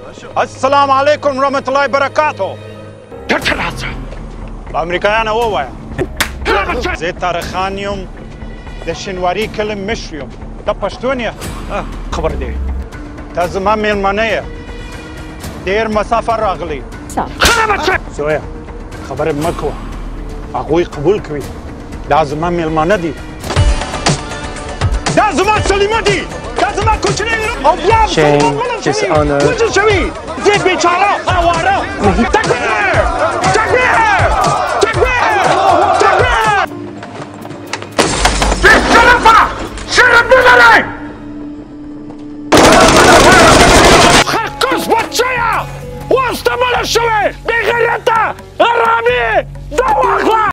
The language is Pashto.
السلام علیکم ورحمة الله وبرکاته. امریکایانو ووایه زه تاریخان یم د شینواري کلي مشر یم. ته پښتون یې؟ خبر دی ته زما مېلمانه یې. ډېر مسافر راغلی. زویه خبرې مه کوه، هغوی قبول کوي. دا زما مېلمانه دي، دا زما سلیمه دي، دا زما کوچنی او بیا وژل شوي. زه بیچاره اواره.